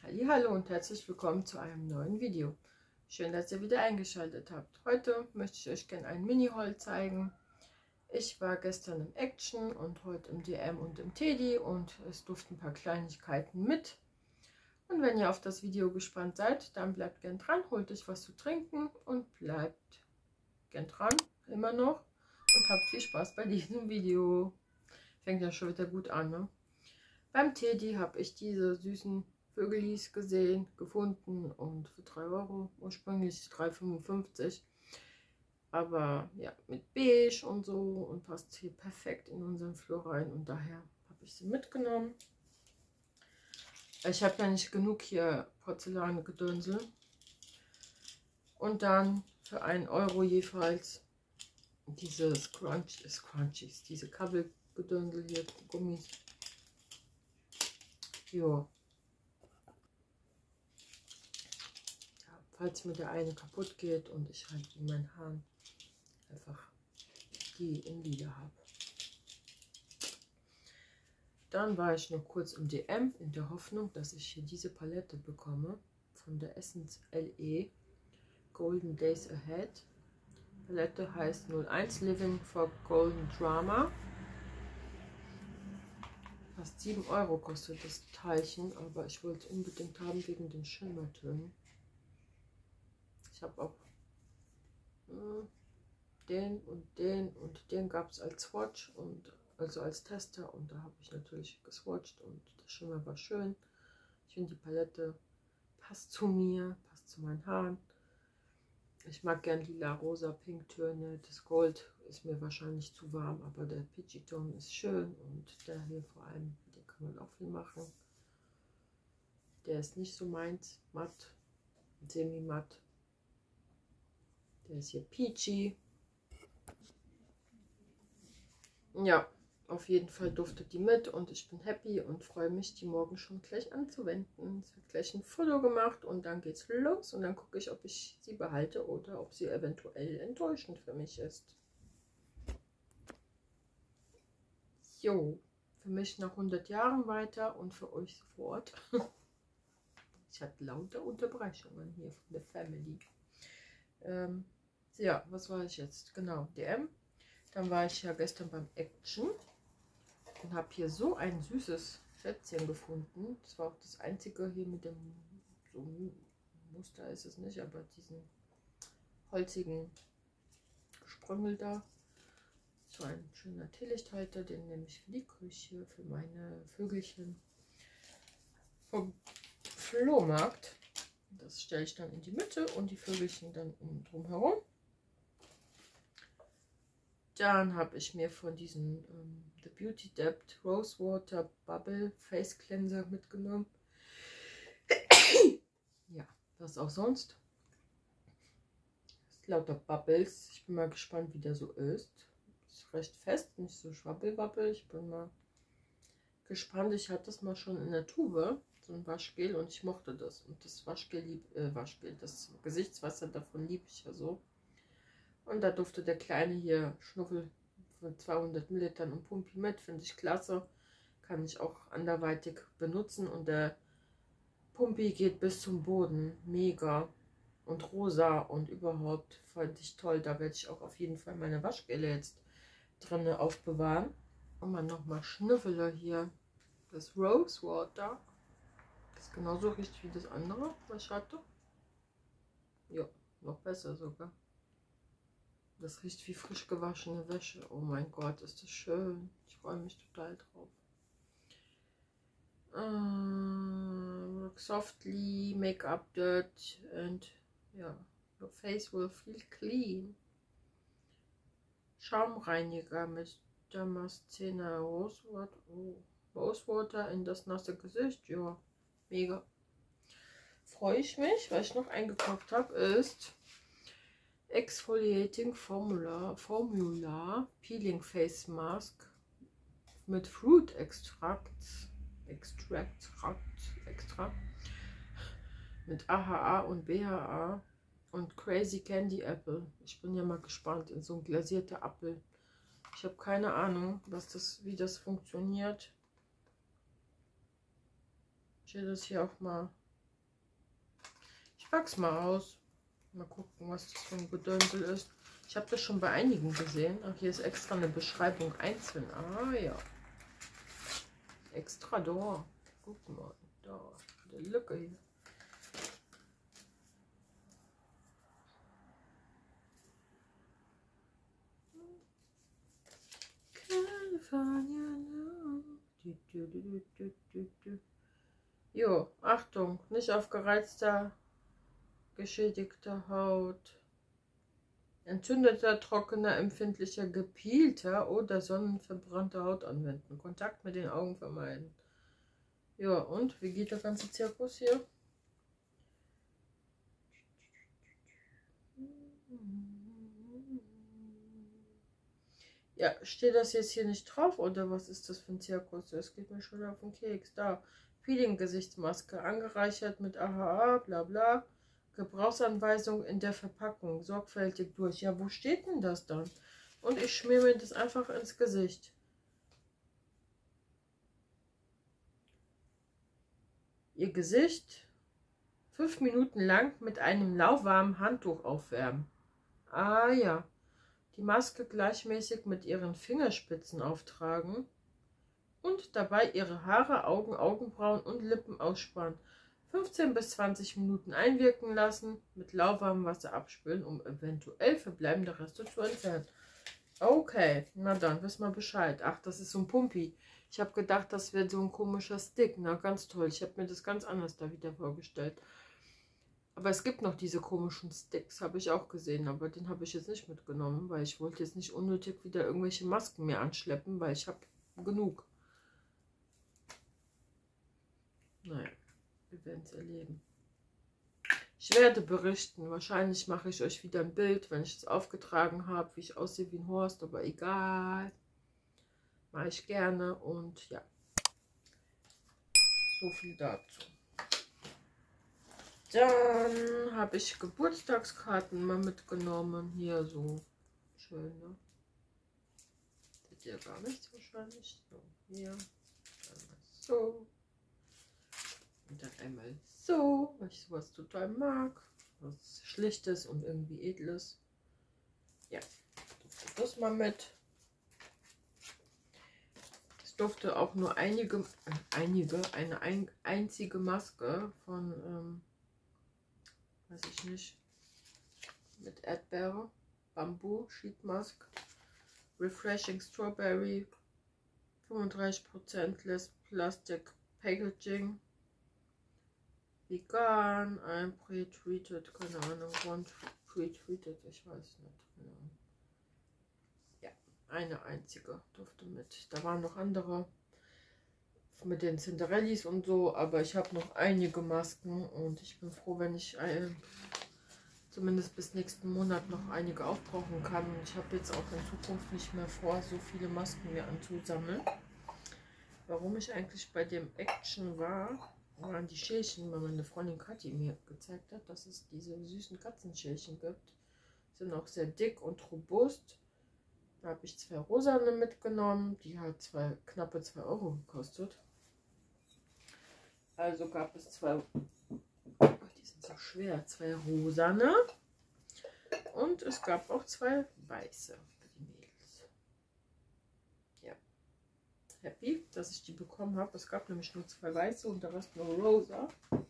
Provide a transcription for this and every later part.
Hallo und herzlich willkommen zu einem neuen Video. Schön, dass ihr wieder eingeschaltet habt. Heute möchte ich euch gerne ein Mini-Haul zeigen. Ich war gestern im Action und heute im DM und im Teddy und es durften ein paar Kleinigkeiten mit. Und wenn ihr auf das Video gespannt seid, dann bleibt gern dran, holt euch was zu trinken und bleibt gern dran, immer noch. Und habt viel Spaß bei diesem Video. Fängt ja schon wieder gut an, ne? Beim Teddy habe ich diese süßen Vögelis gefunden und für 3 Euro, ursprünglich 3,55 €. Aber ja, mit beige und so und passt hier perfekt in unseren Flur rein und daher habe ich sie mitgenommen. Ich habe ja nicht genug hier Porzellangedönsel. Und dann für 1 Euro jeweils diese Scrunchies, diese Kabelgedönsel hier, Gummis. Jo. Falls mir der eine kaputt geht und ich halt in meinen Haaren einfach die in Lila habe. Dann war ich noch kurz im DM in der Hoffnung, dass ich hier diese Palette bekomme von der Essence LE Golden Days Ahead. Palette heißt 01 Living for Golden Drama. Fast 7 Euro kostet das Teilchen, aber ich wollte es unbedingt haben wegen den Schimmertönen. Ich habe auch den und den gab es als Swatch und also als Tester und da habe ich natürlich geswatcht und der Schimmer war schön. Ich finde die Palette passt zu mir, passt zu meinen Haaren. Ich mag gern lila, rosa, pink Töne. Das Gold ist mir wahrscheinlich zu warm, aber der Peachy Ton ist schön und der hier vor allem, den kann man auch viel machen. Der ist nicht so meins, matt, semi-matt. Der ist hier peachy. Ja, auf jeden Fall duftet die mit und ich bin happy und freue mich, die morgen schon gleich anzuwenden. Es wird gleich ein Foto gemacht und dann geht's los und dann gucke ich, ob ich sie behalte oder ob sie eventuell enttäuschend für mich ist. Jo, für mich nach 100 Jahren weiter und für euch sofort. Ich hatte lauter Unterbrechungen hier von der Family. Ja, was war ich jetzt? Genau, DM. Dann war ich ja gestern beim Action und habe hier so ein süßes Schätzchen gefunden. Das war auch das einzige hier mit dem, so Muster ist es nicht, aber diesen holzigen Sprüngel da. So ein schöner Teelichthalter, den nehme ich für die Küche, für meine Vögelchen vom Flohmarkt. Das stelle ich dann in die Mitte und die Vögelchen dann drumherum. Dann habe ich mir von diesen The Beauty Depth Rose Water Bubble Face Cleanser mitgenommen. Ja, was auch sonst. Das ist lauter Bubbles. Ich bin mal gespannt, wie der so ist. Ist recht fest, nicht so schwabbelwabbel. Ich bin mal gespannt. Ich hatte das mal schon in der Tube, so ein Waschgel, und ich mochte das. Und das Waschgel, das Gesichtswasser davon liebe ich ja so. Und da durfte der kleine hier Schnuffel von 200 Millilitern und Pumpi mit, finde ich klasse. Kann ich auch anderweitig benutzen und der Pumpi geht bis zum Boden, mega. Und rosa und überhaupt fand ich toll. Da werde ich auch auf jeden Fall meine Waschgele jetzt drin aufbewahren. Und mal nochmal Schnüffele hier. Das Rose Water. Das genauso riecht wie das andere, was ich hatte. Ja, noch besser sogar. Das riecht wie frisch gewaschene Wäsche. Oh mein Gott, ist das schön. Ich freue mich total drauf. Work softly, make up dirt and yeah, your face will feel clean. Schaumreiniger mit Damascena Rosewater. Oh, Rosewater in das nasse Gesicht. Ja, mega. Freue ich mich. Was ich noch eingekauft habe ist Exfoliating Formula Peeling Face Mask mit Fruit Extract mit AHA und BHA und Crazy Candy Apple. Ich bin ja mal gespannt in so ein glasierter Apfel. Ich habe keine Ahnung, wie das funktioniert. Ich will das hier auch mal Pack's mal aus. Mal gucken, was das für ein Gedönsel ist. Ich habe das schon bei einigen gesehen. Ach, hier ist extra eine Beschreibung einzeln. Ah ja. Extra da. Guck mal. Da. Der Lücke hier. Jo, Achtung, nicht auf gereizter, geschädigter Haut. Entzündeter, trockener, empfindlicher, gepielter oder sonnenverbrannter Haut anwenden. Kontakt mit den Augen vermeiden. Ja, und wie geht der ganze Zirkus hier? Ja, steht das jetzt hier nicht drauf oder was ist das für ein Zirkus? Das geht mir schon auf den Keks. Da, Peeling-Gesichtsmaske, angereichert mit AHA, bla bla. Gebrauchsanweisung in der Verpackung, sorgfältig durch. Ja, wo steht denn das dann? Und ich schmier mir das einfach ins Gesicht. Ihr Gesicht 5 Minuten lang mit einem lauwarmen Handtuch aufwärmen. Ah ja. Die Maske gleichmäßig mit ihren Fingerspitzen auftragen und dabei ihre Haare, Augen, Augenbrauen und Lippen ausspannen. 15 bis 20 Minuten einwirken lassen, mit lauwarmem Wasser abspülen, um eventuell verbleibende Reste zu entfernen. Okay, na dann, wissen wir Bescheid. Ach, das ist so ein Pumpi. Ich habe gedacht, das wäre so ein komischer Stick. Na, ganz toll. Ich habe mir das ganz anders da wieder vorgestellt. Aber es gibt noch diese komischen Sticks, habe ich auch gesehen, aber den habe ich jetzt nicht mitgenommen, weil ich wollte jetzt nicht unnötig wieder irgendwelche Masken mir anschleppen, weil ich habe genug. Naja, wir werden es erleben. Ich werde berichten, wahrscheinlich mache ich euch wieder ein Bild, wenn ich es aufgetragen habe, wie ich aussehe wie ein Horst, aber egal. Mache ich gerne und ja, so viel dazu. Dann habe ich Geburtstagskarten mal mitgenommen. Hier so schön, ne? Seht ihr gar nichts wahrscheinlich. So, hier. Einmal so. Und dann einmal so, weil ich sowas total mag. Was Schlichtes und irgendwie Edles. Ja, das mal mit. Es durfte auch nur eine einzige Maske von weiß ich nicht, mit Erdbeere, Bambu, Sheet Mask, Refreshing Strawberry, 35% less Plastic Packaging, vegan, ein pre-treated, keine Ahnung, one pre-treated, ich weiß nicht, keine Ahnung. Ja, eine einzige durfte mit. Da waren noch andere mit den Cinderellis und so, aber ich habe noch einige Masken und ich bin froh, wenn ich zumindest bis nächsten Monat noch einige aufbrauchen kann. Und ich habe jetzt auch in Zukunft nicht mehr vor, so viele Masken mir anzusammeln. Warum ich eigentlich bei dem Action war, waren die Schälchen, weil meine Freundin Kathi mir gezeigt hat, dass es diese süßen Katzenschälchen gibt. Sind auch sehr dick und robust. Da habe ich 2 rosane mitgenommen, die hat knappe 2 Euro gekostet. Also gab es 2, die sind so schwer, 2 rosane und es gab auch 2 weiße für die Mädels. Ja, happy, dass ich die bekommen habe. Es gab nämlich nur 2 weiße und der Rest nur rosa.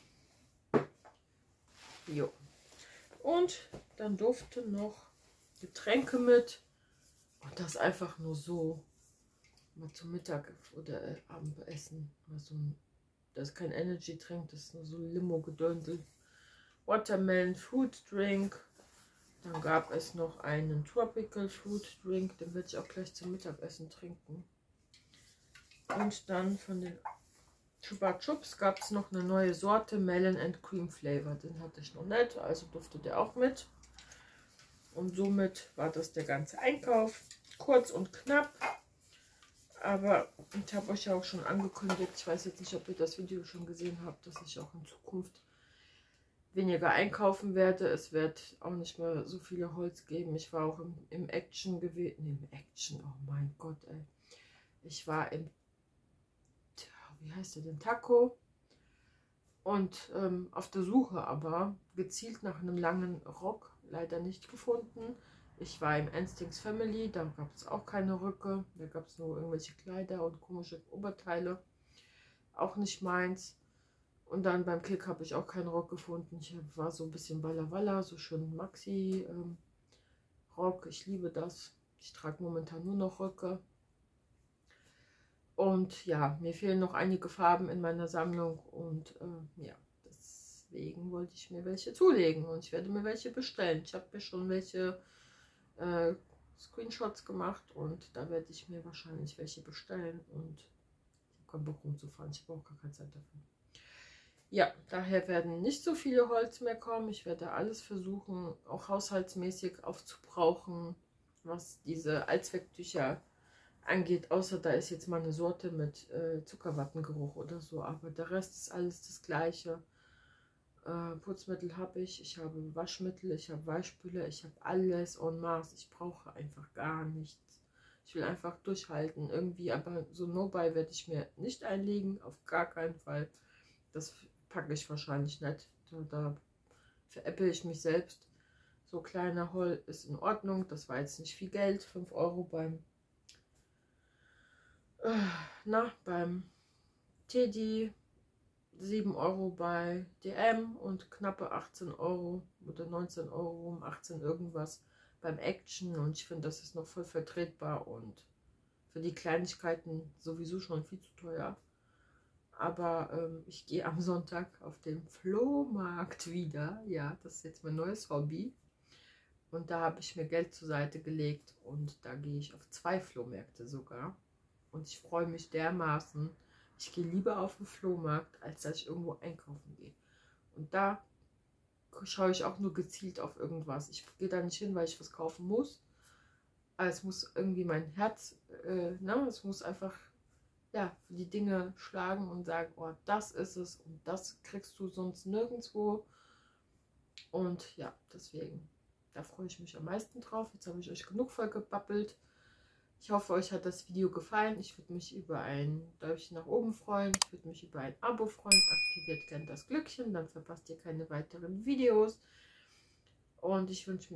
Jo. Und dann durften noch Getränke mit und das einfach nur so mal zum Mittag oder Abendessen. Mal so ein, das ist kein Energy-Drink, das ist nur so Limo-Gedönsel. Watermelon Fruit Drink. Dann gab es noch einen Tropical Fruit Drink, den werde ich auch gleich zum Mittagessen trinken. Und dann von den Chupa Chups gab es noch eine neue Sorte, Melon and Cream Flavor. Den hatte ich noch nicht, also durfte der auch mit. Und somit war das der ganze Einkauf. Kurz und knapp. Aber ich habe euch ja auch schon angekündigt, ich weiß jetzt nicht, ob ihr das Video schon gesehen habt, dass ich auch in Zukunft weniger einkaufen werde. Es wird auch nicht mehr so viele Holz geben. Ich war auch im Action gewesen. Im Action, oh mein Gott, ey. Ich war im, wie heißt der denn, Taco. Und auf der Suche aber gezielt nach einem langen Rock leider nicht gefunden. Ich war im Instincts Family, da gab es auch keine Röcke, da gab es nur irgendwelche Kleider und komische Oberteile. Auch nicht meins. Und dann beim Kick habe ich auch keinen Rock gefunden. Ich war so ein bisschen Walla Walla, so schön Maxi-Rock. Ich liebe das. Ich trage momentan nur noch Röcke. Und ja, mir fehlen noch einige Farben in meiner Sammlung. Und ja, deswegen wollte ich mir welche zulegen. Und ich werde mir welche bestellen. Ich habe mir schon welche Screenshots gemacht. Und da werde ich mir wahrscheinlich welche bestellen. Und ich habe keinen Bock rumzufahren. Ich habe auch gar keine Zeit dafür. Ja, daher werden nicht so viele Holz mehr kommen. Ich werde alles versuchen, auch haushaltsmäßig aufzubrauchen, was diese Allzwecktücher angeht. Außer da ist jetzt mal eine Sorte mit Zuckerwattengeruch oder so. Aber der Rest ist alles das Gleiche. Putzmittel habe ich. Ich habe Waschmittel, ich habe Weichspüler, ich habe alles en masse. Ich brauche einfach gar nichts. Ich will einfach durchhalten irgendwie. Aber so No-Buy werde ich mir nicht einlegen. Auf gar keinen Fall. Das packe ich wahrscheinlich nicht. Da veräpple ich mich selbst. So kleiner Haul ist in Ordnung. Das war jetzt nicht viel Geld. 5 Euro beim Teddy, 7 Euro bei DM und knappe 18 Euro oder 19 Euro, 18 irgendwas beim Action. Und ich finde, das ist noch voll vertretbar und für die Kleinigkeiten sowieso schon viel zu teuer. Aber ich gehe am Sonntag auf den Flohmarkt wieder. Ja, das ist jetzt mein neues Hobby. Und da habe ich mir Geld zur Seite gelegt. Und da gehe ich auf 2 Flohmärkte sogar. Und ich freue mich dermaßen. Ich gehe lieber auf den Flohmarkt, als dass ich irgendwo einkaufen gehe. Und da schaue ich auch nur gezielt auf irgendwas. Ich gehe da nicht hin, weil ich was kaufen muss. Aber es muss irgendwie mein Herz, es muss einfach... ja, für die Dinge schlagen und sagen, oh, das ist es und das kriegst du sonst nirgendwo. Und ja, deswegen, da freue ich mich am meisten drauf. Jetzt habe ich euch genug voll gebabbelt. Ich hoffe, euch hat das Video gefallen. Ich würde mich über ein Däumchen nach oben freuen. Ich würde mich über ein Abo freuen. Aktiviert gerne das Glöckchen, dann verpasst ihr keine weiteren Videos. Und ich ich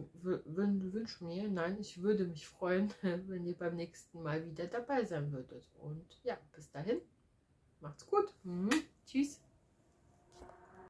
würde mich freuen, wenn ihr beim nächsten Mal wieder dabei sein würdet. Und ja, bis dahin, macht's gut. Tschüss.